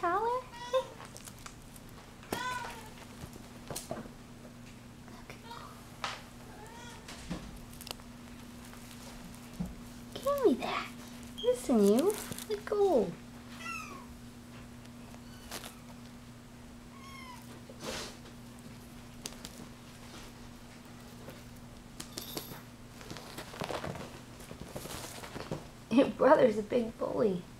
collar? Give me that. Listen, you. Let go. Your brother's a big bully.